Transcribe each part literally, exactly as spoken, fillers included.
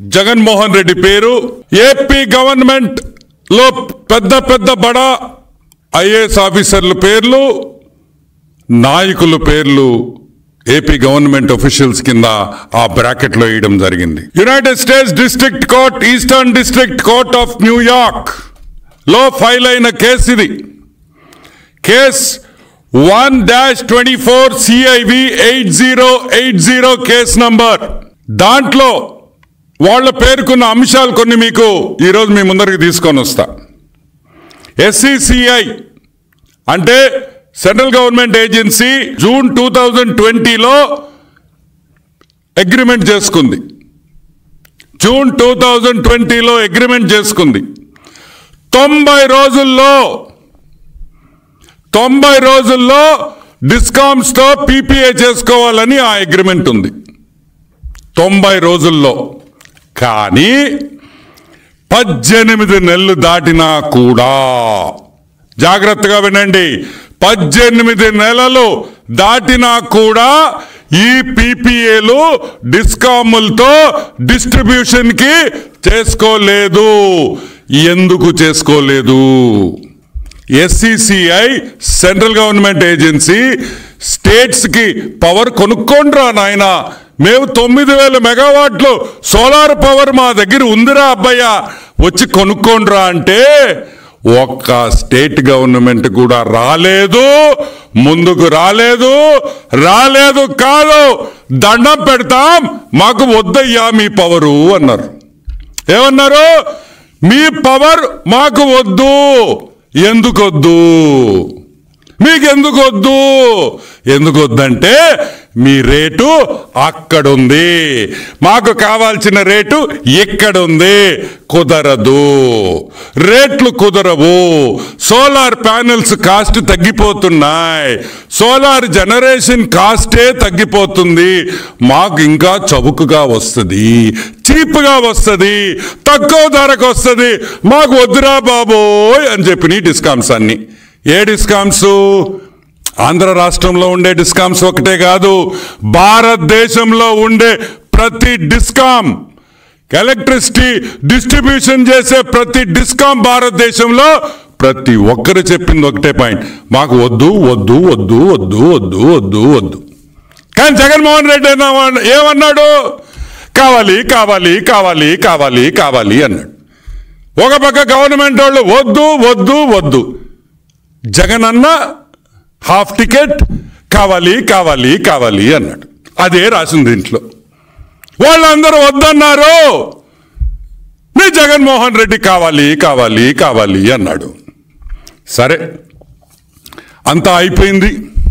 జగన్మోహన్ రెడ్డి పేరు AP government లో పెద్ద పెద్ద బడా ఐఏఎస్ ఆఫీసర్ల పేర్లు నాయకుల పేర్లు ఏపీ గవర్నమెంట్ ఆఫీషియల్స్ కింద ఆ బ్రాకెట్ లో వేయడం జరిగింది. United States District Court Eastern District Court of New York లో ఫైల్ అయిన కేసు ఇది. Case one dash twenty four CIV eight zero eight zero case number. దాంట్లో వాళ్ళ పేర్కొన్న అంశాలు కొన్ని మీకు ఈరోజు మీ ముందరికి తీసుకొని వస్తా. ఎస్సిసిఐ అంటే central government agency June two thousand ట్వంటీలో అగ్రిమెంట్ చేసుకుంది. జూన్ టూ థౌజండ్ ట్వంటీలో అగ్రిమెంట్ చేసుకుంది. తొంభై రోజుల్లో తొంభై రోజుల్లో డిస్కామ్స్ తో పీపీఏ చేసుకోవాలని ఆ అగ్రిమెంట్ ఉంది. తొంభై రోజుల్లో. కానీ పద్దెనిమిది నెలలు దాటినా కూడా, జాగ్రత్తగా వినండి, పద్దెనిమిది నెలలు దాటినా కూడా ఈ పీపీఏలు డిస్కాములతో డిస్ట్రిబ్యూషన్ కి చేసుకోలేదు. ఎందుకు చేసుకోలేదు? SECI central government agency states కి పవర్ కొనుక్కోండ్రా నాయన, మేము తొమ్మిది వేల మెగావాట్లు సోలార్ పవర్ మా దగ్గర ఉందిరా అబ్బాయ్య, వచ్చి కొనుక్కోండ్రా అంటే ఒక్క స్టేట్ గవర్నమెంట్ కూడా రాలేదు, ముందుకు రాలేదు. రాలేదు కాదు, దండం పెడతాం, మాకు వద్దయ్యా మీ పవరు అన్నారు. ఏమన్నారు? మీ పవర్ మాకు వద్దు. ఎందుకొద్దు? మీకెందుకు వద్దు? ఎందుకు వద్దంటే మీ రేటు అక్కడుంది, మాకు కావాల్సిన రేటు ఇక్కడుంది. కుదరదు, రేట్లు కుదరవు. సోలార్ ప్యానెల్స్ కాస్ట్ తగ్గిపోతున్నాయి, సోలార్ జనరేషన్ కాస్టే తగ్గిపోతుంది. మాకు ఇంకా చౌకగా వస్తుంది, చీప్గా వస్తుంది, తక్కువ ధరకు వస్తుంది. మాకు వద్దురా బాబోయ్ అని చెప్పిన డిస్కామ్స్ అన్ని. ఏ డిస్కామ్స్? ఆంధ్ర రాష్ట్రంలో ఉండే డిస్కామ్స్ ఒకటే కాదు, భారతదేశంలో ఉండే ప్రతి డిస్కామ్, ఎలక్ట్రిసిటీ డిస్ట్రిబ్యూషన్ చేసే ప్రతి డిస్కామ్ భారతదేశంలో ప్రతి ఒక్కరు చెప్పింది ఒకటే పాయింట్, మాకు వద్దు వద్దు వద్దు వద్దు వద్దు వద్దు వద్దు. కానీ జగన్మోహన్ రెడ్డి ఏమన్నాడు? కావాలి కావాలి కావాలి కావాలి కావాలి అన్నాడు. ఒక పక్క గవర్నమెంట్ వాళ్ళు వద్దు వద్దు వద్దు. జగన్ అన్న హాఫ్ టికెట్ కావాలి కావాలి కావాలి అన్నాడు. అదే రాసింది దీంట్లో. వాళ్ళందరూ వద్దన్నారు, మీ జగన్మోహన్ రెడ్డి కావాలి కావాలి కావాలి అన్నాడు. సరే, అంతా అయిపోయింది,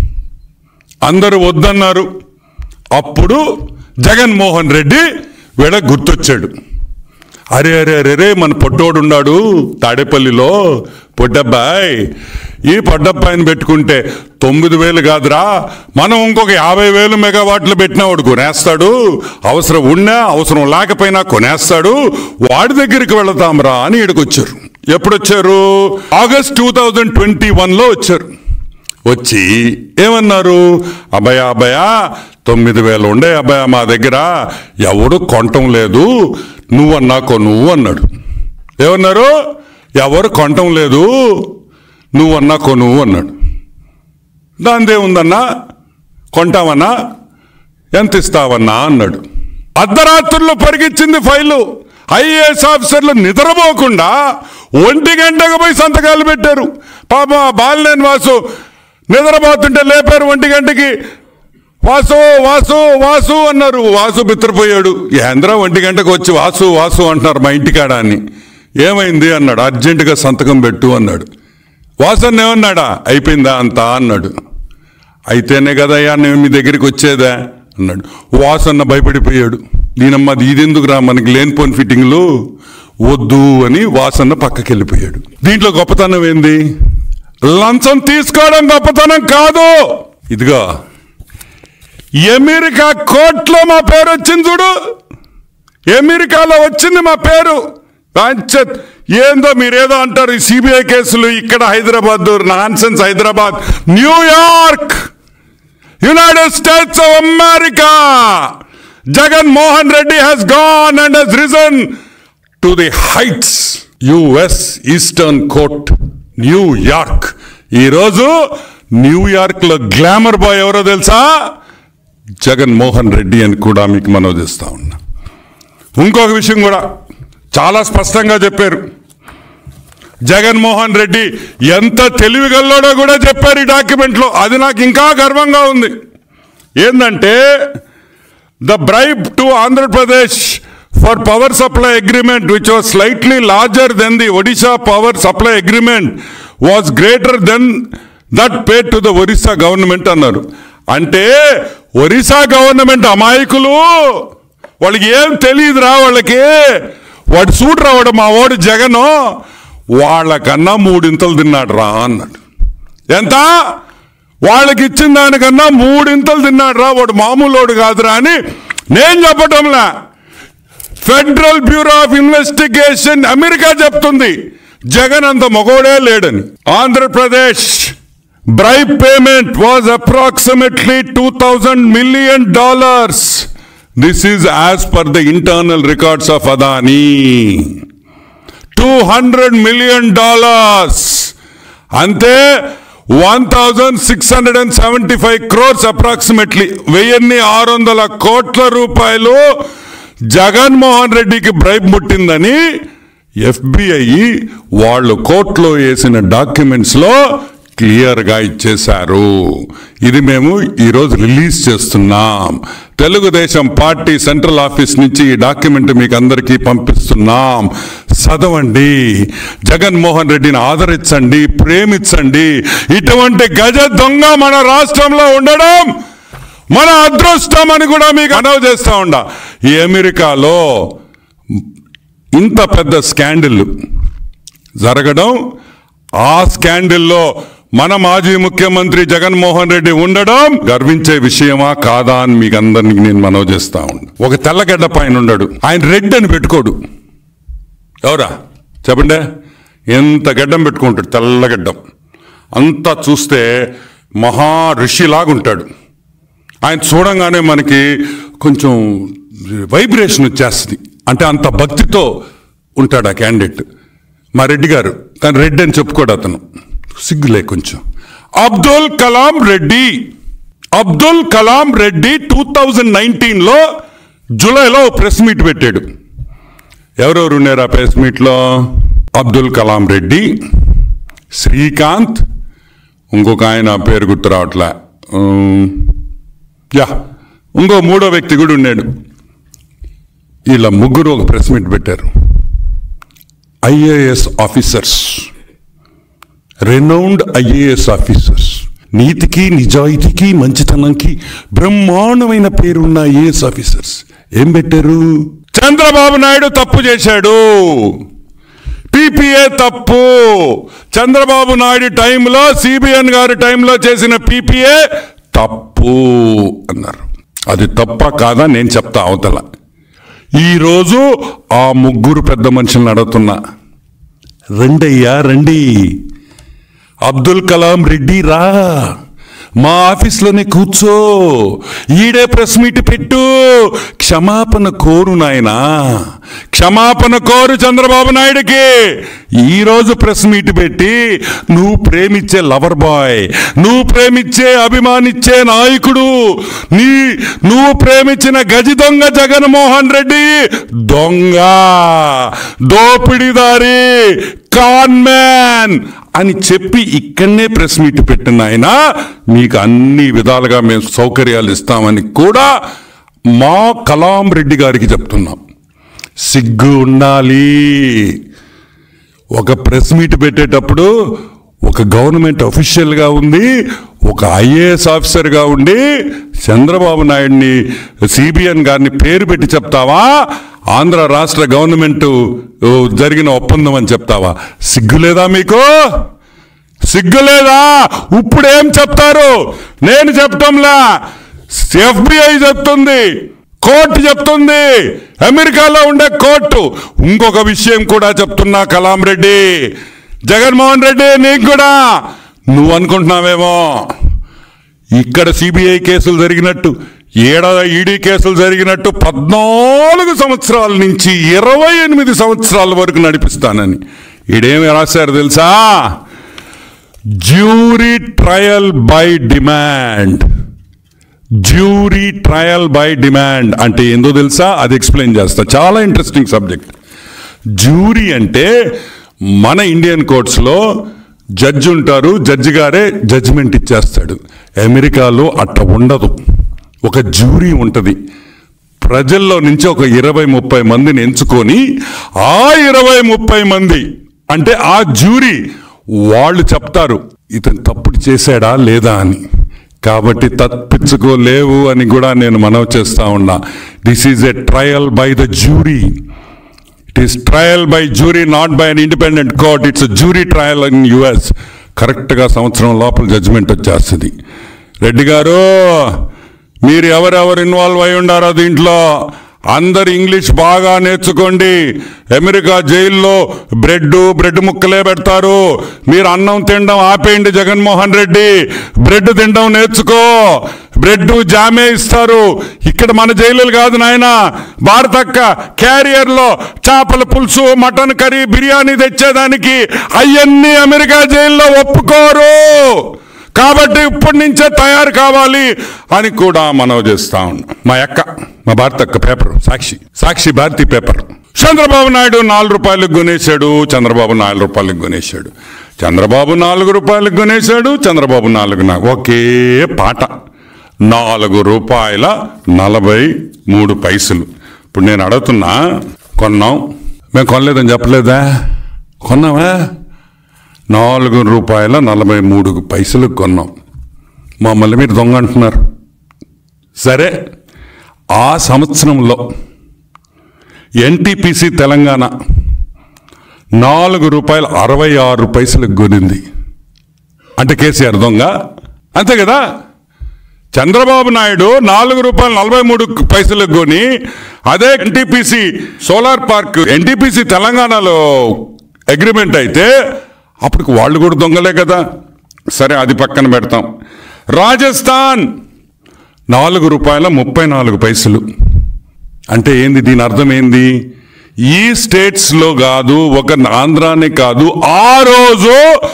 అందరూ వద్దన్నారు. అప్పుడు జగన్మోహన్ రెడ్డి వీళ్ళ గుర్తొచ్చాడు. అరే అరే అరే రే మన పొట్టోడు ఉన్నాడు తాడేపల్లిలో, పొట్టబ్బాయి, ఈ పొట్టబ్బాయిని పెట్టుకుంటే తొమ్మిది వేలు కాదురా, మనం ఇంకొక యాభై వేలు మెగావాట్లు పెట్టినా వాడు కొనేస్తాడు, అవసరం ఉన్నా అవసరం లేకపోయినా కొనేస్తాడు, వాడి దగ్గరికి వెళతాంరా అని ఇక్కడికి వచ్చారు. ఎప్పుడు వచ్చారు? ఆగస్ట్ టూ థౌజండ్ ట్వంటీ వన్లో వచ్చారు. వచ్చి ఏమన్నారు? అబ్బాయా అబ్బాయా తొమ్మిది వేలు ఉండే అబ్బాయా మా దగ్గర, ఎవడు కొనటం లేదు, నువ్వన్నా కొను అన్నాడు. ఏమన్నారు? ఎవరు కొనటం లేదు, నువ్వన్నా కొను అన్నాడు. దాందే ఉందన్నా, కొంటావన్నా, ఎంత ఇస్తావన్నా అన్నాడు. అర్ధరాత్రుల్లో పరిగెచ్చింది ఫైలు. ఐఏఎస్ ఆఫీసర్లు నిద్రపోకుండా ఒంటి గంటకు పోయి సంతకాలు పెట్టారు. పాప బాలినేని వాసు నిద్రపోతుంటే లేపారు ఒంటి గంటకి. వాసు వాసు వాసు అన్నారు. వాసు బిత్రపోయాడు. ఏంద్రా ఒంటి గంటకు వచ్చి వాసు వాసు అంటున్నారు మా ఇంటికాడ అని. ఏమైంది అన్నాడు. అర్జెంటుగా సంతకం పెట్టు అన్నాడు. వాసన్న ఏమన్నాడా? అయిపోయిందా అంతా అన్నాడు. అయితేనే కదయ్యా నేను మీ దగ్గరికి వచ్చేదా అన్నాడు. వాసన్న భయపడిపోయాడు. దీనమ్మది ఇదెందుకు రా, మనకి లేనిపోని ఫిట్టింగ్లు వద్దు అని వాసన్న పక్కకి వెళ్ళిపోయాడు. దీంట్లో గొప్పతనం ఏంది? లంచం తీసుకోవడం గొప్పతనం కాదు. ఇదిగో అమెరికా కోర్టులో మా పేరు వచ్చింది చూడు, అమెరికాలో వచ్చింది మా పేరు. ఏందో మీరేదో అంటారు ఈ సిబిఐ కేసులు, ఇక్కడ Hyderabad nonsense. Hyderabad, New York, United States of America Jagan Reddy has gone and has risen to the heights. U S Eastern Court, New York. ఈరోజు న్యూయార్క్ లో గ్లామర్ బాయ్ ఎవరో తెలుసా? జగన్మోహన్ రెడ్డి అని కూడా మీకు మనోదిస్తా ఉన్నా. ఇంకొక విషయం కూడా చాలా స్పష్టంగా చెప్పారు. జగన్మోహన్ రెడ్డి ఎంత తెలివిగల్లోడో కూడా చెప్పారు ఈ డాక్యుమెంట్లో. అది నాకు ఇంకా గర్వంగా ఉంది. ఏంటంటే the bribe to Andhra Pradesh for power supply agreement which was slightly larger than the Odisha power supply agreement was greater than that paid to the Orissa government అన్నారు. అంటే ఒరిస్సా గవర్నమెంట్ అమాయకులు, వాళ్ళకి ఏం తెలియదురా, వాళ్ళకి వాడు సూట్ రావడం మా వాడు జగను వాళ్ళకన్నా మూడింతలు తిన్నాడు రా అన్నాడు. ఎంత? వాళ్ళకి ఇచ్చిన దానికన్నా మూడింతలు తిన్నాడు రా, వాడు మామూలోడు కాదురా అని నేను చెప్పటంలా, federal bureau of investigation America చెప్తుంది. జగన్ అంత మగోడే లేడని. Andhra Pradesh bribe payment was approximately two thousand million dollars. This is as per the internal records of Adani. Two hundred million dollars అంతే one thousand six hundred and seventy five crores approximately వెయ్యిన్ని ఆరు వందల కోట్ల రూపాయలు జగన్మోహన్ రెడ్డికి బ్రైబ్ ముట్టిందని ఎఫ్బిఐ వాళ్ళు కోర్టులో వేసిన డాక్యుమెంట్స్ లో క్లియర్ గా ఇచ్చేశారు. ఇది మేము ఈరోజు రిలీజ్ చేస్తున్నాం. తెలుగుదేశం పార్టీ సెంట్రల్ ఆఫీస్ నుంచి ఈ డాక్యుమెంట్ మీకు అందరికీ పంపిస్తున్నాం. చదవండి, జగన్మోహన్ రెడ్డిని ఆదరించండి, ప్రేమించండి. ఇటువంటి గజ దొంగ మన రాష్ట్రంలో ఉండడం మన అదృష్టం అని కూడా మీకు అనౌ చేస్తా ఉండా. ఈ అమెరికాలో ఇంత పెద్ద స్కాండిల్ జరగడం, ఆ స్కాండిల్లో మన మాజీ ముఖ్యమంత్రి జగన్మోహన్ రెడ్డి ఉండడం గర్వించే విషయమా కాదా అని మీకు అందరికి నేను మనవి చేస్తా ఉండు. ఒక తెల్లగడ్డ పైన ఉండడు, ఆయన రెడ్ అని పెట్టుకోడు. ఎవరా చెప్పండి? ఎంత గడ్డం పెట్టుకుంటాడు, తెల్లగడ్డం అంతా చూస్తే మహా ఋషిలాగుంటాడు. ఆయన చూడంగానే మనకి కొంచెం వైబ్రేషన్ వచ్చేస్తుంది. అంటే అంత భక్తితో ఉంటాడు ఆ క్యాండిడేట్ మా రెడ్డి గారు. కానీ రెడ్డి అని చెప్పుకోడు అతను, సిగ్గులే కొంచెం. అబ్దుల్ కలాం రెడ్డి అబ్దుల్ కలాం రెడ్డి టూ థౌజండ్ నైన్టీన్లో జూలైలో ప్రెస్ మీట్ పెట్టాడు. ఎవరెవరు ఉన్నారు ఆ ప్రెస్ మీట్లో? అబ్దుల్ కలాం రెడ్డి, శ్రీకాంత్, ఇంకొక ఆయన పేరు గుర్తు రావట్లే, యా ఇంకో మూడో వ్యక్తి కూడా ఉన్నాడు. వీళ్ళ ముగ్గురు ఒక ప్రెస్ మీట్ పెట్టారు. IAS officers, renowned IAS officers, నీతికి నిజాయితీకి మంచితనంకి బ్రహ్మాండమైన పేరున్న ఐఏఎస్ ఆఫీసర్స్ ఏం పెట్టారు? చంద్రబాబు నాయుడు తప్పు చేశాడు, పీపీఏ తప్పు, చంద్రబాబు నాయుడు టైంలో సిబిఎన్ గారి టైంలో చేసిన పీపీఏ తప్పు అన్నారు. అది తప్ప కాదా నేను చెప్తా అవతల. ఈరోజు ఆ ముగ్గురు పెద్ద మనుషులను అడుగుతున్నా, రండయ్యా రండి, అబ్దుల్ కలాం రెడ్డి రా, మా ఆఫీస్లోనే కూర్చో, ఈడే ప్రెస్ మీట్ పెట్టు, క్షమాపణ కోరు నాయనా, క్షమాపణ కోరు చంద్రబాబు నాయుడికి. ఈరోజు ప్రెస్ మీట్ పెట్టి నువ్వు ప్రేమించే లవర్ బాయ్, నువ్వు ప్రేమించే అభిమానించే నాయకుడు, నీ నువ్వు ప్రేమించిన గజి దొంగ జగన్మోహన్ రెడ్డి దొంగ, దోపిడీదారి, కాన్ మ్యాన్ అని చెప్పి ఇక్కడనే ప్రెస్ మీట్ పెట్టిన ఆయన మీకు అన్ని విధాలుగా మేము సౌకర్యాలు ఇస్తామని కూడా మా కలాం రెడ్డి గారికి చెప్తున్నాం. సిగ్గు ఉండాలి. ఒక ప్రెస్ మీట్ పెట్టేటప్పుడు ఒక గవర్నమెంట్ అఫీషియల్గా ఉంది, ఒక ఐఏఎస్ ఆఫీసర్గా ఉండి చంద్రబాబు నాయుడిని సిబిఎన్ గారిని పేరు పెట్టి చెప్తావా? ఆంధ్ర రాష్ట్ర గవర్నమెంట్ జరిగిన ఒప్పందం అని చెప్తావా? సిగ్గులేదా మీకు? సిగ్గులేదా? ఇప్పుడేం చెప్తారు? నేను చెప్పటంలా, ఎఫ్బిఐ చెప్తుంది, కోర్టు చెప్తుంది, అమెరికాలో ఉండే కోర్టు. ఇంకొక విషయం కూడా చెప్తున్నా కలాం రెడ్డి, జగన్మోహన్ రెడ్డి, నీకు కూడా నువ్వు అనుకుంటున్నావేమో ఇక్కడ సిబిఐ కేసులు జరిగినట్టు ఏడ ఈడీ కేసులు జరిగినట్టు పద్నాలుగు సంవత్సరాల నుంచి ఇరవై ఎనిమిది సంవత్సరాల వరకు నడిపిస్తానని ఈడేమి రాశారు తెలుసా? Jury trial by demand. Jury trial by demand అంటే ఏందో తెలుసా? అది ఎక్స్ప్లెయిన్ చేస్తా. చాలా ఇంట్రెస్టింగ్ సబ్జెక్ట్. జ్యూరీ అంటే మన ఇండియన్ కోర్ట్స్లో జడ్జి ఉంటారు, జడ్జి గారే జడ్జిమెంట్ ఇచ్చేస్తాడు. అమెరికాలో అట్ట ఉండదు. ఒక జ్యూరీ ఉంటుంది. ప్రజల్లో నుంచి ఒక ఇరవై ముప్పై మందిని ఎంచుకొని ఆ ఇరవై ముప్పై మంది అంటే ఆ జ్యూరీ వాళ్ళు చెప్తారు ఇతను తప్పుడు చేశాడా లేదా అని. కాబట్టి తప్పించుకోలేవు అని కూడా నేను మనవి చేస్తా ఉన్నా. This is a trial by the jury. It is trial by jury, not by an independent court. It's jury trial in US. కరెక్ట్గా సంవత్సరం లోపల జడ్జిమెంట్ వచ్చేస్తుంది. రెడ్డి గారు, మీరు ఎవరెవరు ఇన్వాల్వ్ అయి ఉండారో దీంట్లో అందరు ఇంగ్లీష్ బాగా నేర్చుకోండి. అమెరికా జైల్లో బ్రెడ్ బ్రెడ్ ముక్కలే పెడతారు. మీరు అన్నం తినడం ఆపేయండి. జగన్మోహన్ రెడ్డి, బ్రెడ్ తినడం నేర్చుకో. బ్రెడ్ జామే ఇస్తారు. ఇక్కడ మన జైలులు కాదు నాయన. భారతక్క క్యారియర్లో చేపల పులుసు, మటన్ కర్రీ, బిర్యానీ తెచ్చేదానికి అవన్నీ అమెరికా జైల్లో ఒప్పుకోరు. కాబట్టి ఇప్పటి నుంచే తయారు కావాలి అని కూడా మనవి చేస్తా ఉన్నాం. మా అక్క, మా భారత అక్క పేపర్ సాక్షి, సాక్షి భారతి పేపర్. చంద్రబాబు నాయుడు నాలుగు రూపాయలకు కొనేశాడు, చంద్రబాబు నాలుగు రూపాయలకు కొనేశాడు, చంద్రబాబు నాలుగు రూపాయలకు కొనేశాడు, చంద్రబాబు నాలుగు. ఒకే పాట, నాలుగు రూపాయల నలభై మూడు పైసలు. ఇప్పుడు నేను అడుగుతున్నా, కొన్నాం, మేము కొనలేదని చెప్పలేదా? కొన్నావా? నాలుగు రూపాయల నలభై మూడు పైసలకు కొన్నాం. మమ్మల్ని మీరు దొంగ అంటున్నారు. సరే, ఆ సంవత్సరంలో ఎన్టీపీసీ తెలంగాణ నాలుగు రూపాయల అరవై ఆరు పైసలకు కొనింది. అంటే కేసీఆర్ దొంగ అంతే కదా? చంద్రబాబు నాయుడు నాలుగు రూపాయల నలభై మూడు పైసలకు కొని అదే ఎన్టీపీసీ సోలార్ పార్క్ ఎన్టీపీసీ తెలంగాణలో అగ్రిమెంట్ అయితే అప్పటికి వాళ్ళు కూడా దొంగలే కదా. సరే, అది పక్కన పెడతాం. రాజస్థాన్ నాలుగు రూపాయల ముప్పై నాలుగు పైసలు. అంటే ఏంది? దీని అర్థం ఏంది? ఈ స్టేట్స్లో కాదు, ఒక ఆంధ్రానే కాదు, ఆ రోజు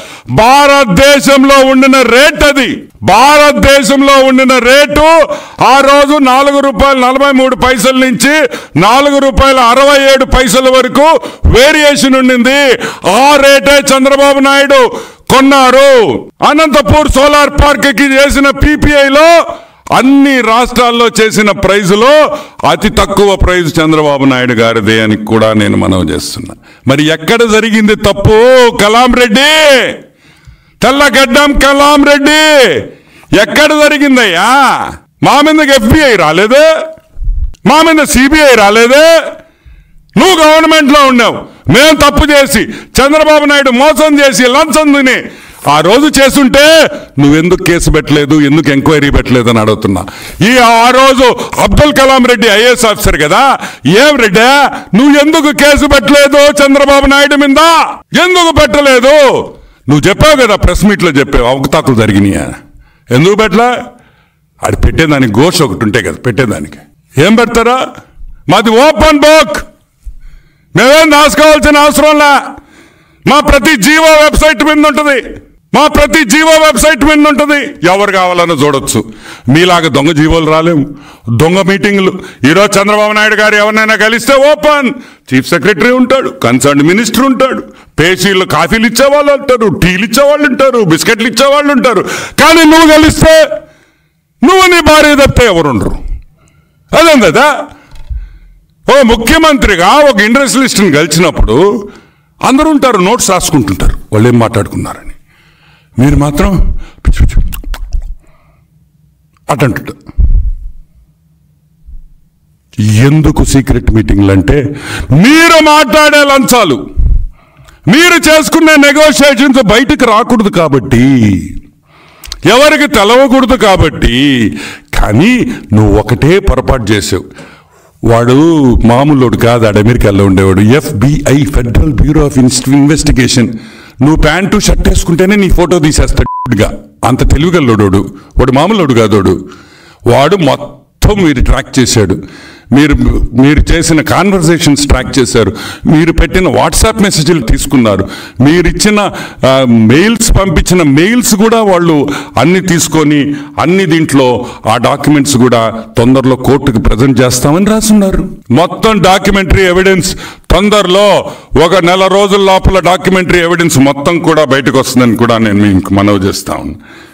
భారతదేశంలో ఉండిన రేట్ అది. భారతదేశంలో ఉండిన రేటు ఆ రోజు నాలుగు రూపాయల నలభై మూడు పైసల నుంచి నాలుగు రూపాయల అరవై ఏడు పైసల వరకు వేరియేషన్ ఉండింది. ఆ రేటే చంద్రబాబు నాయుడు కొన్నారు. అనంతపూర్ సోలార్ పార్క్ కి చేసిన పీపీఐలో అన్ని రాష్ట్రాల్లో చేసిన ప్రైజులో అతి తక్కువ ప్రైజ్ చంద్రబాబు నాయుడు గారిదే అని కూడా నేను మనవి చేస్తున్నా. మరి ఎక్కడ జరిగింది తప్పు? కలాం రెడ్డి, తెల్లగడ్డం కలాం రెడ్డి, ఎక్కడ జరిగిందయ్యా? మా మీదకి ఎఫ్బిఐ రాలేదే, మా మీద సిబిఐ రాలేదే. నువ్వు గవర్నమెంట్లో ఉన్నావు, మేము తప్పు చేసి చంద్రబాబు నాయుడు మోసం చేసి లంచం తిని ఆ రోజు చేస్తుంటే నువ్వెందుకు కేసు పెట్టలేదు, ఎందుకు ఎంక్వైరీ పెట్టలేదు అని అడుగుతున్నా. ఈ ఆ రోజు అబ్దుల్ కలాం రెడ్డి ఐఏఎస్ ఆఫీసర్ కదా, ఏం రెడ్డి నువ్వు ఎందుకు కేసు పెట్టలేదు చంద్రబాబు నాయుడు మీద? ఎందుకు పెట్టలేదు? నువ్వు చెప్పావు కదా, ప్రెస్ మీట్లో చెప్పావు అవకతవకలు జరిగినాయా. ఎందుకు పెట్టలే? అది పెట్టేదానికి ఘోష ఒకటి ఉంటే కదా పెట్టేదానికి. ఏం పెడతారా? మాది ఓపెన్ బుక్, మేమేం రాసుకోవాల్సిన అవసరంలా. మా ప్రతి జీవో వెబ్సైట్ మీద ఉంటుంది, మా ప్రతి జీవో వెబ్సైట్ మీద ఉంటుంది. ఎవరు కావాలన్నా చూడొచ్చు. మీలాగా దొంగ జీవోలు రాలేము, దొంగ మీటింగ్లు. ఈరోజు చంద్రబాబు నాయుడు గారు ఎవరినైనా కలిస్తే ఓపెన్, చీఫ్ సెక్రటరీ ఉంటాడు, కన్సర్న్ మినిస్టర్ ఉంటాడు, పేషీలు కాఫీలు ఇచ్చేవాళ్ళు ఉంటారు, టీలు ఇచ్చేవాళ్ళు ఉంటారు, బిస్కెట్లు ఇచ్చేవాళ్ళు ఉంటారు. కానీ నువ్వు కలిస్తే నువ్వు నీ భార్య తప్పితే ఎవరుండరు. అదేం కదా? ఓ ముఖ్యమంత్రిగా ఒక ఇండస్ట్రియలిస్ట్ని కలిసినప్పుడు అందరూ ఉంటారు, నోట్స్ రాసుకుంటుంటారు వాళ్ళు ఏం మాట్లాడుకున్నారని. మీరు మాత్రం అటంటుంటారు. ఎందుకు సీక్రెట్ మీటింగ్లు అంటే మీరు మాట్లాడే లంచాలు, మీరు చేసుకునే నెగోషియేషన్స్ బయటకు రాకూడదు కాబట్టి, ఎవరికి తెలవకూడదు కాబట్టి. కానీ నువ్వు ఒకటే పొరపాటు చేసావు. వాడు మామూలుడు కాదు, ఆడు అమెరికాలో ఉండేవాడు. FBI, federal bureau of investigation. నువ్వు ప్యాంటు షర్ట్ వేసుకుంటేనే నీ ఫోటో తీసేస్తాడుగా. అంత తెలివిగల్లోడు వాడు, మామూలుడు కాదోడు. వాడు మొత్తం మొత్తం మీరు ట్రాక్ చేశాడు. మీరు మీరు చేసిన కాన్వర్సేషన్స్ ట్రాక్ చేశారు. మీరు పెట్టిన వాట్సాప్ మెసేజ్లు తీసుకున్నారు. మీరు ఇచ్చిన మెయిల్స్ పంపించిన మెయిల్స్ కూడా వాళ్ళు అన్ని తీసుకొని అన్ని దీంట్లో ఆ డాక్యుమెంట్స్ కూడా తొందరలో కోర్టుకు ప్రజెంట్ చేస్తామని రాసున్నారు. మొత్తం డాక్యుమెంటరీ ఎవిడెన్స్ తొందరలో ఒక నెల రోజుల లోపల డాక్యుమెంటరీ ఎవిడెన్స్ మొత్తం కూడా బయటకు వస్తుందని కూడా నేను మీకు మనవి చేస్తా ఉన్నాను.